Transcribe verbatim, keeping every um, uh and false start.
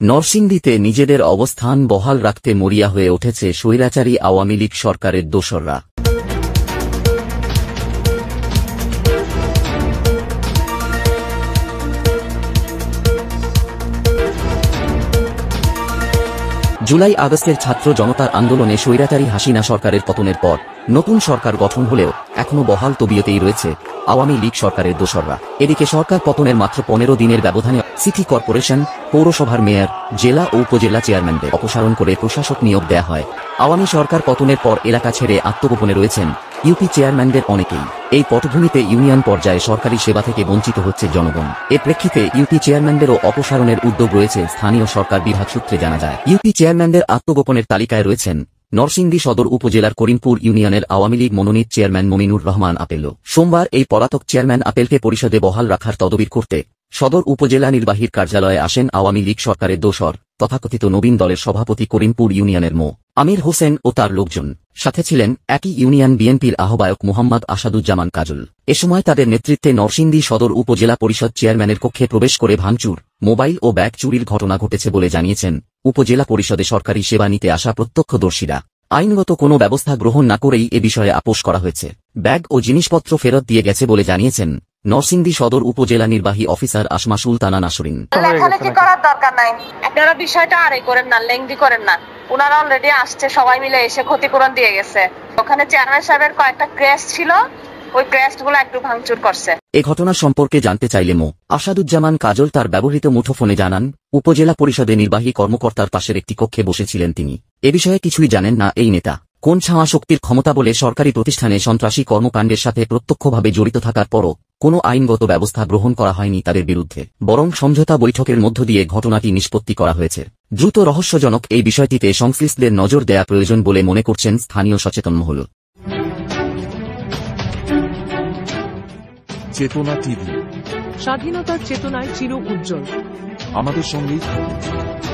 নরসিংদীতে নিজেদের অবস্থান বহাল রাখতে মরিয়া হয়ে উঠেছে স্বৈরাচারী আওয়ামী লীগ সরকারের দোসররা। জুলাই আগস্টের ছাত্র জনতার আন্দোলনে স্বৈরাচারী হাসিনা সরকারের পতনের পর নতুন সরকার গঠন হলেও এখনো বহাল তবিয়তেই রয়েছে আওয়ামী লীগ সরকারের দোসররা। এদিকে সরকার পতনের মাত্র পনেরো দিনের ব্যবধানে সিটি কর্পোরেশন, পৌরসভার মেয়র, জেলা ও উপজেলা চেয়ারম্যানদের অপসারণ করে প্রশাসক নিয়োগ দেয়া হয়। আওয়ামী সরকার পতনের পর এলাকা ছেড়ে আত্মগোপনে রয়েছেন ইউপি চেয়ারম্যানদের অনেকেই। এই পটভূমিতে ইউনিয়ন পর্যায়ে সরকারি সেবা থেকে বঞ্চিত হচ্ছে জনগণ। এ প্রেক্ষিতে ইউপি চেয়ারম্যানদেরও অপসারণের উদ্যোগ রয়েছে স্থানীয় সরকার বিভাগ সূত্রে জানা যায়। ইউপি চেয়ারম্যানদের আত্মগোপনের তালিকায় রয়েছেন নরসিংদী সদর উপজেলার করিমপুর ইউনিয়নের আওয়ামী লীগ মনোনীত চেয়ারম্যান মমিনুর রহমান আপেল। সোমবার এই পলাতক চেয়ারম্যান আপেলকে পরিষদে বহাল রাখার তদবির করতে সদর উপজেলা নির্বাহীর কার্যালয়ে আসেন আওয়ামী লীগ সরকারের দোসর তথাকথিত নবীন দলের সভাপতি করিমপুর ইউনিয়নের মো আমির হোসেন ও তার লোকজন। সাথে ছিলেন একই ইউনিয়ন বিএনপির আহ্বায়ক মোহাম্মদ আসাদুজ্জামান কাজল। এ সময় তাদের নেতৃত্বে নরসিংদী সদর উপজেলা পরিষদ চেয়ারম্যানের কক্ষে প্রবেশ করে ভাঙচুর, মোবাইল ও ব্যাগ চুরির ঘটনা ঘটেছে বলে জানিয়েছেন উপজেলা পরিষদে সরকারি সেবা নিতে আসা প্রত্যক্ষদর্শীরা। আইনগত কোনো ব্যবস্থা গ্রহণ না করেই এ বিষয়ে আপোষ করা হয়েছে। ব্যাগ ও জিনিসপত্র ফেরত দিয়ে গেছে বলে জানিয়েছেন নরসিংদী সদর উপজেলা নির্বাহী অফিসার আসমা সুলতানা নাসরিন। লেখালেখি করার দরকার নাই, আপনারা বিষয়টা আরে করেন না, লেংদি করেন না। ওনারা অলরেডি আসছে, সবাই মিলে এসে ক্ষতিপূরণ দিয়ে গেছে। ওখানে চেয়ারম্যান সাহেবের কয়েকটা ক্রেস্ট ছিল, ওই ক্রেস্টগুলো একটু ভাঙচুর করছে। এ ঘটনা সম্পর্কে জানতে চাইলে মো আসাদুজ্জামান কাজল তার ব্যবহৃত মুঠোফোনে জানান, উপজেলা পরিষদে নির্বাহী কর্মকর্তার পাশের একটি কক্ষে বসেছিলেন তিনি। এ বিষয়ে কিছুই জানেন না এই নেতা। কোন ছাওয়া শক্তির ক্ষমতা বলে সরকারি প্রতিষ্ঠানে সন্ত্রাসী কর্মকাণ্ডের সাথে প্রত্যক্ষভাবে জড়িত থাকার পরও কোনো আইনগত ব্যবস্থা গ্রহণ করা হয়নি তাদের বিরুদ্ধে, বরং সমঝোতা বৈঠকের মধ্য দিয়ে ঘটনাটি নিষ্পত্তি করা হয়েছে। দ্রুত রহস্যজনক এই বিষয়টিতে সংশ্লিষ্টদের নজর দেয়া প্রয়োজন বলে মনে করছেন স্থানীয় সচেতন মহল। চেতনা টিভি, স্বাধীনতার চেতনায় চির উজ্জ্বল। আমাদের সঙ্গেই থাকুন।